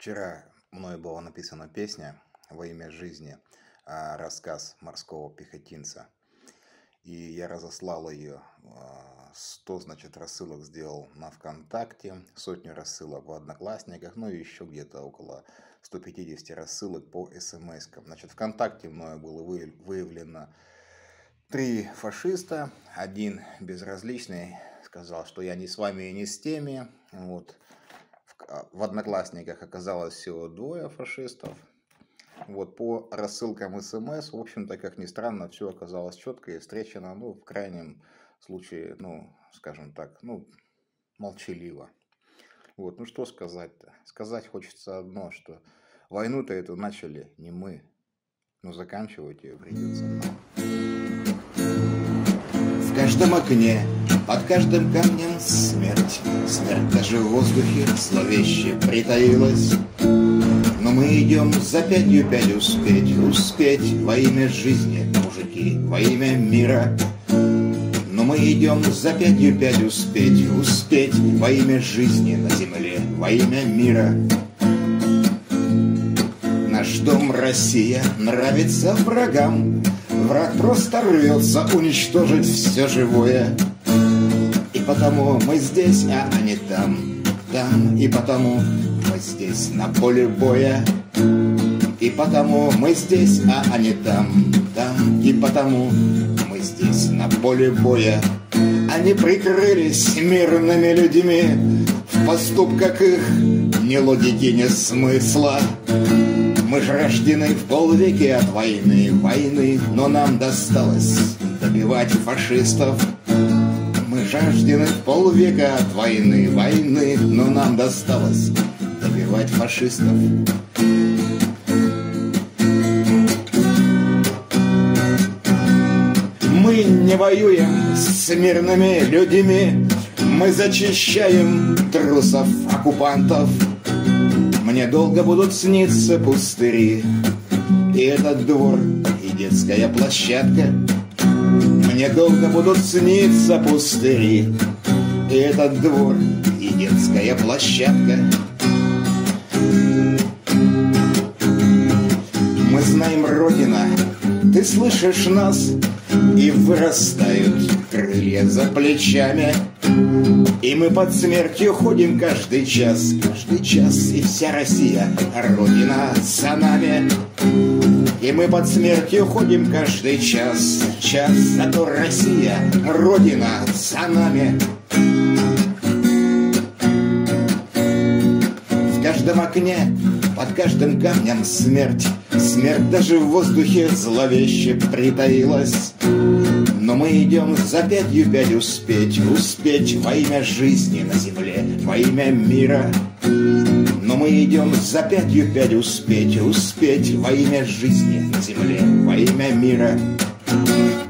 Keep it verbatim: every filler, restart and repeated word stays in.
Вчера мной была написана песня «Во имя жизни», а, рассказ морского пехотинца. И я разослал ее, а, сто, значит, рассылок сделал на ВКонтакте, сотню рассылок в Одноклассниках, ну и еще где-то около ста пятидесяти рассылок по СМС-кам. Значит, ВКонтакте мною было выявлено три фашиста, один безразличный сказал, что я не с вами и не с теми, вот. В Одноклассниках оказалось всего двое фашистов. Вот по рассылкам СМС, в общем-то, как ни странно, все оказалось четко и встречено, ну, в крайнем случае, ну, скажем так, ну, молчаливо. Вот, ну что сказать-то? Сказать хочется одно, что войну-то эту начали не мы, но заканчивать ее придется нам. В каждом окне, под каждым камнем смерть. Смерть даже в воздухе зловеще притаилась. Но мы идем за пятью пять успеть, успеть во имя жизни, мужики, во имя мира. Но мы идем за пятью пять успеть, успеть во имя жизни на земле, во имя мира. Наш дом Россия нравится врагам. Враг просто рвется уничтожить все живое. И потому мы здесь, а они там, там. И потому мы здесь на поле боя. И потому мы здесь, а они там, там. И потому мы здесь на поле боя. Они прикрылись мирными людьми. В поступках их ни логики, ни смысла. Мы ж рождены в полвеки от войны, войны, но нам досталось добивать фашистов. Мы рождены в полвека от войны, войны, но нам досталось добивать фашистов. Мы не воюем с мирными людьми, мы зачищаем трусов, оккупантов. Мне долго будут сниться пустыри, и этот двор, и детская площадка. Мне долго будут сниться пустыри, и этот двор, и детская площадка. Мы знаем, Родина, ты слышишь нас, и вырастают крылья за плечами. И мы под смертью ходим каждый час, каждый час, и вся Россия, Родина за нами. И мы под смертью ходим каждый час, час, зато Россия, Родина за нами. В каждом окне, под каждым камнем смерть. Смерть даже в воздухе зловеще притаилась. Но мы идем за пятью пять успеть, успеть во имя жизни на земле, во имя мира. Но мы идем за пятью пять успеть, успеть во имя жизни на земле, во имя мира.